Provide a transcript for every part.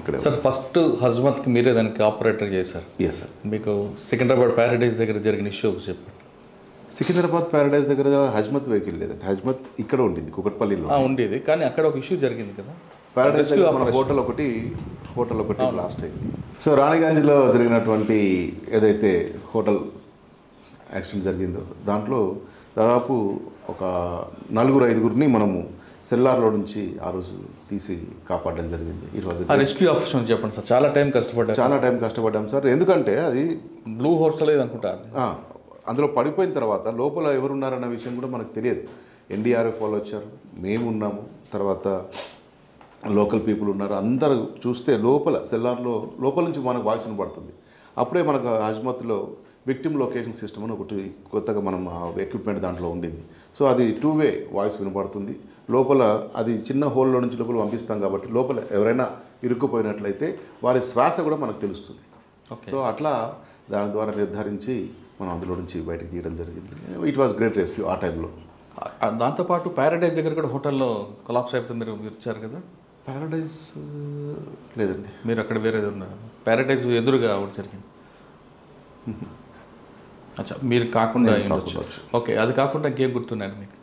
ఇక్కడే. Sir first హజ్మత్కి మీరే దానికి ఆపరేటర్ చేశారు. Yes sir. మీకు సికింద్రాబాద్ ప్యారడైజ్ దగ్గర జరిగిన ఇష్యూ చెప్పండి. సికింద్రాబాద్ ప్యారడైజ్ దగ్గర హజ్మత్ వెహికల్ లేదండి. హజ్మత్ ఇక్కడ ఉండింది, కుకట్పల్లిలో ఉండేది. కానీ అక్కడ ఒక ఇష్యూ జరిగింది కదా, ప్యారడైజ్ దగ్గర మన హోటల్ ఒకటి బ్లాస్ట్ అయింది. సో రాణిగంజ్లో జరిగినటువంటి ఏదైతే హోటల్ యాక్సిడెంట్ జరిగిందో దాంట్లో దాదాపు ఒక 4-5 మనము సెల్లార్లో నుంచి ఆ రోజు తీసి కాపాడడం జరిగింది. ఈ రోజు రెస్క్యూ ఆపరేషన్ చెప్పండి సార్. చాలా టైం కష్టపడ్డాం సార్. ఎందుకంటే అది బ్లూ హోర్స్ లేదు అనుకుంటా. అందులో పడిపోయిన తర్వాత లోపల ఎవరున్నారన్న విషయం కూడా మనకు తెలియదు. ఎన్డీఆర్ఎఫ్ వాళ్ళు వచ్చారు, మేము ఉన్నాము, తర్వాత లోకల్ పీపుల్ ఉన్నారు. అందరూ చూస్తే లోపల సెల్లార్లో లోపల నుంచి మనకు వాయిస్ వినపడుతుంది. అప్పుడే మనకు హజ్మత్లో విక్టిమ్ లొకేషన్ సిస్టమ్ అని ఒకటి కొత్తగా మనం ఎక్విప్మెంట్ దాంట్లో ఉండింది. సో అది 2-వే వాయిస్ వినపడుతుంది. లోపల అది చిన్న హోల్లో నుంచి లోపల పంపిస్తాం కాబట్టి లోపల ఎవరైనా ఇరుక్కుపోయినట్లయితే వారి శ్వాస కూడా మనకు తెలుస్తుంది. సో అట్లా దాని ద్వారా నిర్ధారించి మనం అందులో నుంచి బయటకు తీయడం జరిగింది. ఇట్ వాస్ గ్రేట్ రెస్క్యూ ఆ టైంలో. దాంతోపాటు ప్యారడైజ్ దగ్గర కూడా హోటల్లో కొలాప్స్ అయిపోతే మీరు ఇచ్చారు కదా. ప్యారడైజ్ లేదండి, మీరు అక్కడ వేరేది ఉన్నారు. ప్యారడైజ్ ఎదురుగా ఒకటి జరిగింది. అచ్చా, మీరు కాకుండా ఓకే, అది కాకుండా ఇంకేం గుర్తున్నాను మీకు?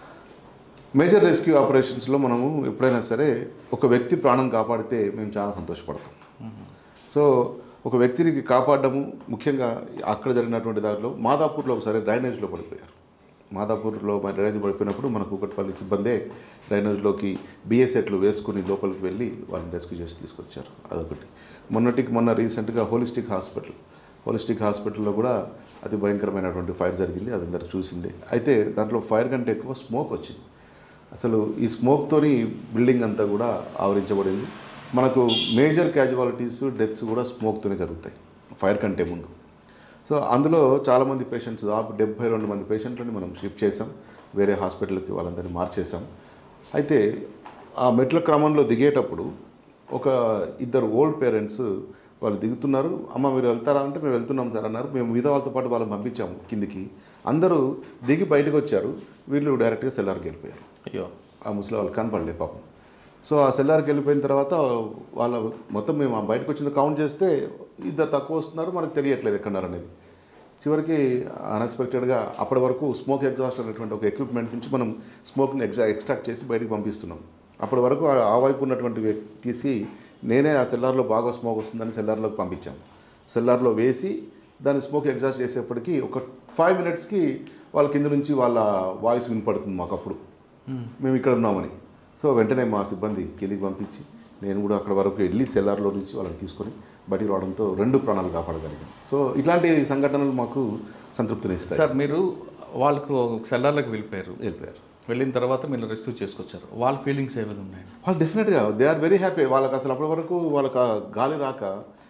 మేజర్ రెస్క్యూ ఆపరేషన్స్లో మనము ఎప్పుడైనా సరే ఒక వ్యక్తి ప్రాణం కాపాడితే మేము చాలా సంతోషపడతాం. సో ఒక వ్యక్తిని కాపాడము ముఖ్యంగా అక్కడ జరిగినటువంటి దాంట్లో మాదాపూర్లో ఒకసారి డ్రైనేజ్లో పడిపోయారు. మాదాపూర్లో డ్రైనేజ్ పడిపోయినప్పుడు మన కూకట్పల్లి సిబ్బందే డ్రైనేజ్లోకి బిఎస్ఎట్లు వేసుకుని లోపలికి వెళ్ళి వాళ్ళని రెస్క్యూ చేసి తీసుకొచ్చారు. అదొకటి. మొన్న రీసెంట్గా హోలిస్టిక్ హాస్పిటల్లో కూడా అతి భయంకరమైనటువంటి ఫైర్ జరిగింది. అది అందరికి చూసిందే. అయితే దాంట్లో ఫైర్ కంటే ఎక్కువ స్మోక్ వచ్చింది. అసలు ఈ స్మోక్తోని బిల్డింగ్ అంతా కూడా ఆవరించబడింది. మనకు మేజర్ క్యాజువాలిటీస్, డెత్స్ కూడా స్మోక్తోనే జరుగుతాయి ఫైర్ కంటే ముందు. సో అందులో చాలామంది పేషెంట్స్, దాదాపు 72 మంది పేషెంట్లని మనం షిఫ్ట్ చేసాం, వేరే హాస్పిటల్కి వాళ్ళందరినీ మార్చేసాం. అయితే ఆ మెట్ల క్రమంలో దిగేటప్పుడు ఒక 2 ఓల్డ్ పేరెంట్స్ వాళ్ళు దిగుతున్నారు. అమ్మ మీరు వెళ్తారా అంటే మేము వెళ్తున్నాం సార్ అన్నారు. మేము మిగతా వాళ్ళతో పాటు వాళ్ళని పంపించాము కిందికి. అందరూ దిగి బయటకు వచ్చారు. వీళ్ళు డైరెక్ట్గా సెల్లార్కి వెళ్ళిపోయారు. అయ్యో, ఆ ముసలి వాళ్ళు కనపడలే పాపం. సో ఆ సెల్లార్కి వెళ్ళిపోయిన తర్వాత వాళ్ళ మొత్తం మేము బయటకు వచ్చింది కౌంట్ చేస్తే 2 తక్కువ వస్తున్నారు, మనకు తెలియట్లేదు ఎక్కడున్నారు అనేది. చివరికి అన్ఎక్స్పెక్టెడ్గా అప్పటి వరకు స్మోక్ ఎగ్జాస్ట్ అనేటువంటి ఒక ఎక్విప్మెంట్ నుంచి మనం స్మోక్ని ఎక్స్ట్రాక్ట్ చేసి బయటకు పంపిస్తున్నాం. అప్పటి వరకు ఆ వైపు ఉన్నటువంటి తీసి నేనే ఆ సెల్లార్లో బాగా స్మోక్ వస్తుందని సెల్లార్లోకి పంపించాము. సెల్లార్లో వేసి దాన్ని స్మోక్ ఎగ్జాస్ట్ చేసేప్పటికీ ఒక 5 మినిట్స్కి వాళ్ళ కింద నుంచి వాళ్ళ వాయిస్ వినపడుతుంది మాకు అప్పుడు మేము ఇక్కడ ఉన్నామని. సో వెంటనే మా సిబ్బంది కిందికి పంపించి నేను కూడా అక్కడ వరకు వెళ్ళి సెల్లార్లో నుంచి వాళ్ళని తీసుకొని బయటికి రావడంతో 2 ప్రాణాలు కాపాడగలిగాం. సో ఇట్లాంటి సంఘటనలు మాకు సంతృప్తినిస్తాయి. సార్ మీరు వాళ్ళకు సెల్లార్లోకి వెళ్ళిపోయారు. వెళ్ళిన తర్వాత మీరు రెస్క్యూ చేసుకొచ్చారు. వాళ్ళ ఫీలింగ్స్ ఏ విధంగా ఉన్నాయి? వాళ్ళు డెఫినెట్గా దే ఆర్ వెరీ హ్యాపీ. వాళ్ళకి అసలు అప్పటి వరకు వాళ్ళకి గాలి రాక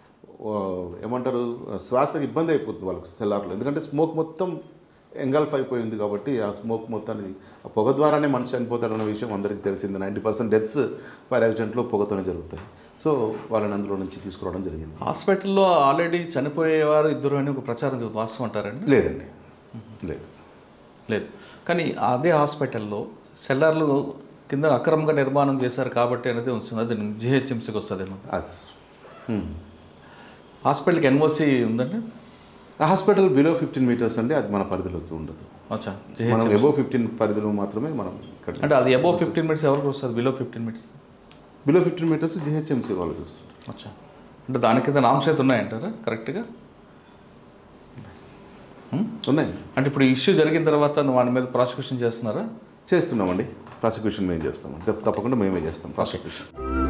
ఏమంటారు శ్వాసకి ఇబ్బంది అయిపోతుంది వాళ్ళకి సెల్లార్లో. ఎందుకంటే స్మోక్ మొత్తం ఎంగల్ఫ్ అయిపోయింది కాబట్టి ఆ స్మోక్ మొత్తాన్ని ఆ పొగ ద్వారానే మనిషి చనిపోతాడన్న విషయం అందరికీ తెలిసింది. 90% డెత్స్ ఫైర్ యాక్సిడెంట్లో పొగతోనే జరుగుతాయి. సో వాళ్ళని అందులో నుంచి తీసుకురావడం జరిగింది. హాస్పిటల్లో ఆల్రెడీ చనిపోయేవారు 2 అని ఒక ప్రచారం వాస్తవం అంటారండి? లేదండి, లేదు. కానీ అదే హాస్పిటల్లో సెల్లార్లు కింద అక్రమంగా నిర్మాణం చేశారు కాబట్టి అనేది వస్తుంది. అది జిహెచ్ఎంసీకి వస్తుందేమో. హాస్పిటల్కి ఎన్ఓసి ఉందండి? హాస్పిటల్ బిలో 15 మీటర్స్ అండి, అది మన పరిధిలోకి ఉండదు. మనం అబోవ్ 15 పరిధిలో మాత్రమే మనం. అంటే అది అబోవ్ 15 మీటర్స్ ఎవరికి వస్తుంది? బిలో 15 మీటర్స్ జిహెచ్ఎంసీ వాళ్ళకి వస్తుంది. అంటే దాని కింద నామ్స్ అయితే ఉన్నాయంటారా కరెక్ట్గా? ఉన్నాయి. అంటే ఇప్పుడు ఇష్యూ జరిగిన తర్వాత వాడి మీద ప్రాసిక్యూషన్ చేస్తున్నారా? చేస్తున్నామండి. ప్రాసిక్యూషన్ మేము చేస్తామండి, తప్పకుండా మేమే చేస్తాం ప్రాసిక్యూషన్.